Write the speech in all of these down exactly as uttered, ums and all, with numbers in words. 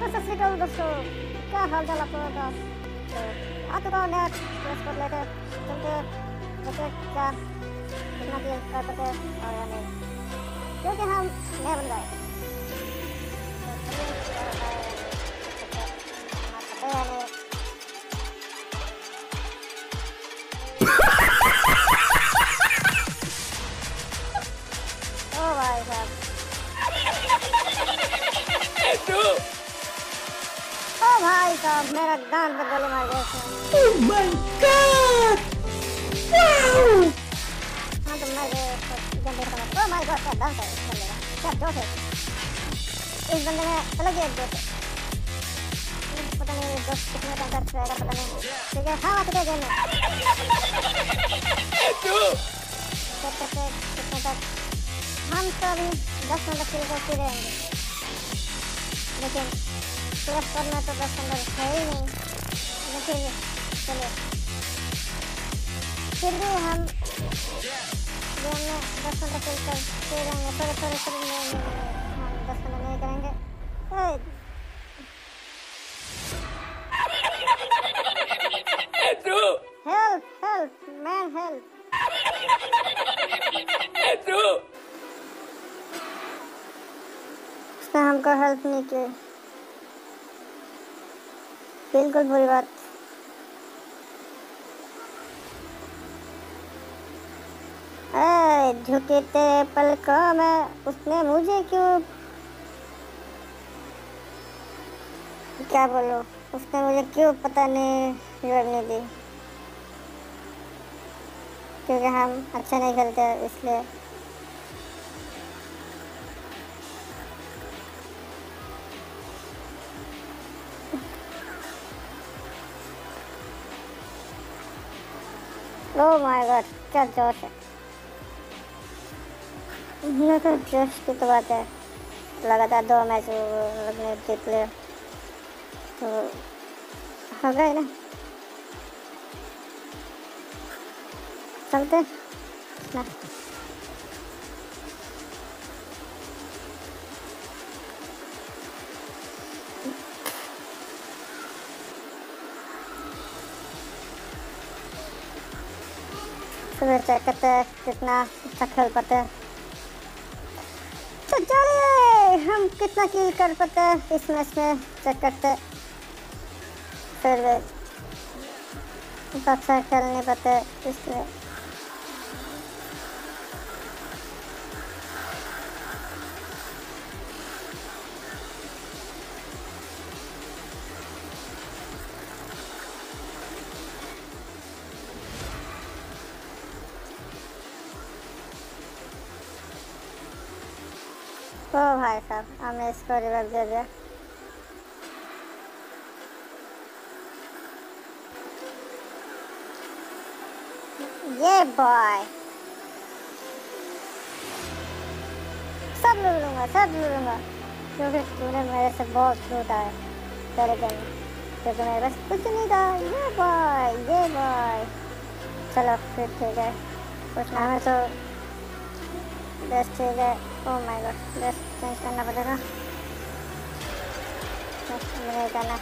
तो सत श्री अकाल दोस्तों, क्या हाल चाल आप लोगों का। तो आ चुका हूँ नया प्लस पर लेकर चलते देखते क्या कितना की कर सकते और या नहीं, क्योंकि हम नए बन गए। ओ भाई साहब, ओ भाई साहब, मेरा गान पर गोली मार गया। Oh my God! Wow! हाँ तो मर गए तो जल्दी खत्म। ओ माय गॉड, क्या डांस है इस बंदे का, क्या जोश है इस बंदे में, अलग ही एक जोश है। पता नहीं जोश कितने टाइम तक रहेगा, पता नहीं। ठीक है, हाँ आते गेम में चेक करते कितने तक। हम तो अभी दस मिनट तक करते रहेंगे, लेकिन प्लस पर में तो दस पंद्रह है ही नहीं। लेकिन चलिए, फिर भी हम गेम में दस पंद्रह किल करते रहेंगे। थोड़े थोड़े थोड़े नहीं हम दस पंद्रह नहीं करेंगे। Help help man help. उसने हमको हेल्प नहीं की, बिल्कुल बुरी बात। झुके तेरे पलकों में उसने मुझे क्यों, क्या बोलूं, उसने मुझे क्यों पता नहीं जवाब नहीं दी, क्योंकि हम अच्छा नहीं खेलते इसलिए। ओह माय गॉड, क्या जोश है। ये तो जोश की तो बात है, लगातार दो मैच लगने जीत लिया तो हो गए ना। चलते ना, फिर चेक करते हैं कितना अच्छा खेल पाते हैं। तो चलिए हम कितना किल कर पाते हैं इस मैच में चेक करते। फिर भी अच्छा खेल नहीं पाते इसलिए। ओ भाई साहब, हमने इसको रिवर्स दे दिया। ये बॉय सब लूट लूंगा, सब लूट लूंगा, क्योंकि तूने मेरे से बहुत लूटा है तेरे गेम में, क्योंकि मेरे पास कुछ नहीं था। ये बॉय, ये बॉय, चलो फिर ठीक है, कुछ ना हमें तो बेस्ट ठीक है। Oh my God, best change करना पड़ेगा, नहीं करना।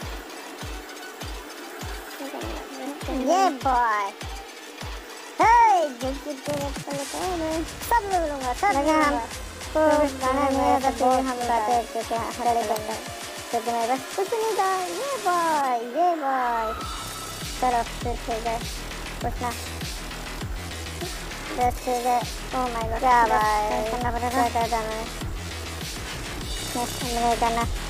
ये बॉय सब ले लूँगा, सब ले लूँगा। तो गाना मेरा तो हम गाते क्योंकि हरे बंदा, क्योंकि मेरे पास कुछ नहीं था। ये बॉय, ये बॉय, चलो फिर ठीक है, कुछ ना बेस्ट ठीक है। ओह माय गॉड, क्या भाई करना पड़ेगा, क्या करना है नहीं करना।